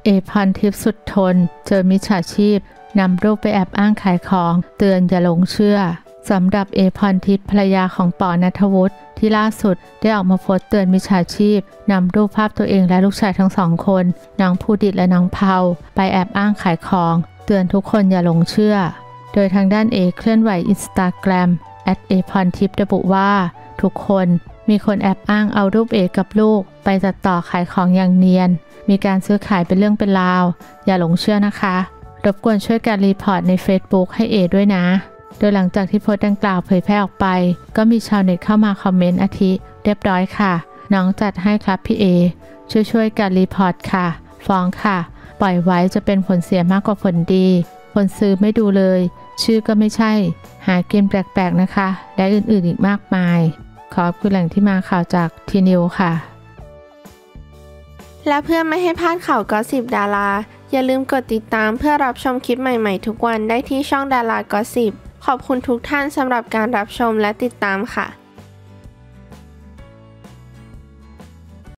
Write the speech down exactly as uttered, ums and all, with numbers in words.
เอพรทิพย์สุดทนเจอมิจฉาชีพนำรูปไปแอบอ้างขายของเตือนอย่าหลงเชื่อสำหรับเอพรทิพย์ภรรยาของปอณัฐวุฒิที่ล่าสุดได้ออกมาโพสต์เตือนมิจฉาชีพนำรูปภาพตัวเองและลูกชายทั้งสองคนน้องภูดิตและน้องเผาไปแอบอ้างขายของเตือนทุกคนอย่าหลงเชื่อโดยทางด้านเอเคลื่อนไหวอินสตาแกรมแอดเอพรทิพย์ระบุว่าทุกคนมีคนแอบอ้างเอารูปเอกับลูกไปตัดต่อขายของอย่างเนียนมีการซื้อขายเป็นเรื่องเป็นราวอย่าหลงเชื่อนะคะรบกวนช่วยการรีพอร์ตใน Facebook ให้เอด้วยนะโดยหลังจากที่โพสต์ดังกล่าวเผยแพร่ออกไปก็มีชาวเน็ตเข้ามาคอมเมนต์อาทิเรียบร้อยค่ะน้องจัดให้ครับพี่เอช่วยช่วยการรีพอร์ตค่ะฟ้องค่ะปล่อยไว้จะเป็นผลเสียมากกว่าผลดีคนซื้อไม่ดูเลยชื่อก็ไม่ใช่หากินแปลกๆนะคะและอื่นๆอีกมากมายขอบคุณแหล่งที่มาข่าวจากทีนิวค่ะและเพื่อไม่ให้พลาดข่าวกอสซิปดาราอย่าลืมกดติดตามเพื่อรับชมคลิปใหม่ๆทุกวันได้ที่ช่องดารากอสซิปขอบคุณทุกท่านสำหรับการรับชมและติดตามค่ะ